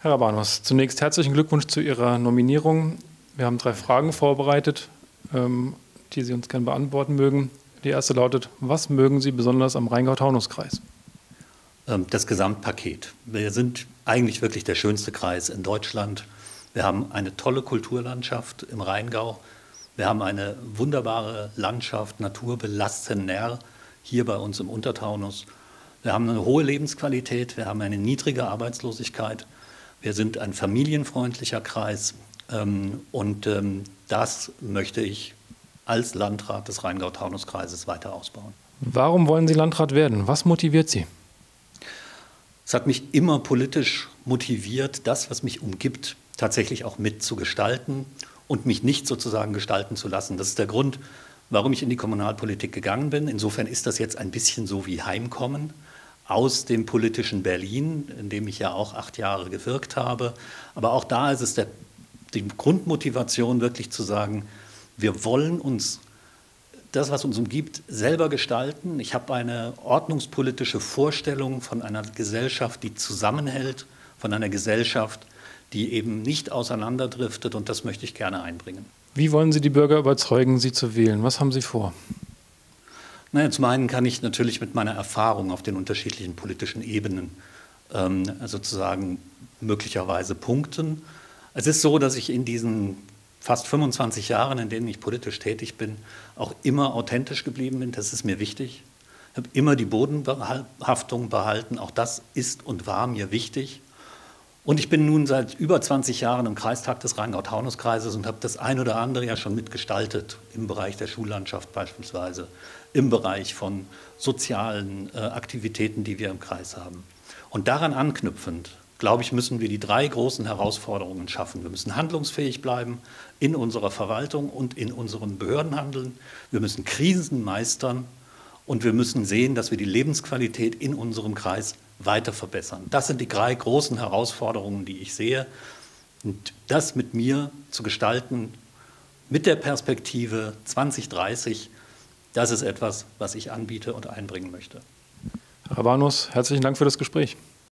Herr Rabanus, zunächst herzlichen Glückwunsch zu Ihrer Nominierung. Wir haben 3 Fragen vorbereitet, die Sie uns gerne beantworten mögen. Die erste lautet: Was mögen Sie besonders am Rheingau-Taunus-Kreis? Das Gesamtpaket. Wir sind eigentlich wirklich der schönste Kreis in Deutschland. Wir haben eine tolle Kulturlandschaft im Rheingau. Wir haben eine wunderbare Landschaft, naturbelastener, hier bei uns im Untertaunus. Wir haben eine hohe Lebensqualität, wir haben eine niedrige Arbeitslosigkeit. Wir sind ein familienfreundlicher Kreis und das möchte ich als Landrat des Rheingau-Taunus-Kreises weiter ausbauen. Warum wollen Sie Landrat werden? Was motiviert Sie? Es hat mich immer politisch motiviert, das, was mich umgibt, tatsächlich auch mitzugestalten und mich nicht sozusagen gestalten zu lassen. Das ist der Grund, warum ich in die Kommunalpolitik gegangen bin. Insofern ist das jetzt ein bisschen so wie Heimkommen aus dem politischen Berlin, in dem ich ja auch 8 Jahre gewirkt habe. Aber auch da ist es die Grundmotivation, wirklich zu sagen, wir wollen uns das, was uns umgibt, selber gestalten. Ich habe eine ordnungspolitische Vorstellung von einer Gesellschaft, die zusammenhält, von einer Gesellschaft, die eben nicht auseinanderdriftet, und das möchte ich gerne einbringen. Wie wollen Sie die Bürger überzeugen, Sie zu wählen? Was haben Sie vor? Naja, zum einen kann ich natürlich mit meiner Erfahrung auf den unterschiedlichen politischen Ebenen sozusagen möglicherweise punkten. Es ist so, dass ich in diesen fast 25 Jahren, in denen ich politisch tätig bin, auch immer authentisch geblieben bin. Das ist mir wichtig. Ich habe immer die Bodenhaftung behalten. Auch das ist und war mir wichtig. Und ich bin nun seit über 20 Jahren im Kreistag des Rheingau-Taunus-Kreises und habe das ein oder andere ja schon mitgestaltet, im Bereich der Schullandschaft beispielsweise, im Bereich von sozialen Aktivitäten, die wir im Kreis haben. Und daran anknüpfend, glaube ich, müssen wir die 3 großen Herausforderungen schaffen. Wir müssen handlungsfähig bleiben in unserer Verwaltung und in unserem Behördenhandeln. Wir müssen Krisen meistern und wir müssen sehen, dass wir die Lebensqualität in unserem Kreis weiter verbessern. Das sind die 3 großen Herausforderungen, die ich sehe. Und das mit mir zu gestalten, mit der Perspektive 2030, das ist etwas, was ich anbiete und einbringen möchte. Herr Rabanus, herzlichen Dank für das Gespräch.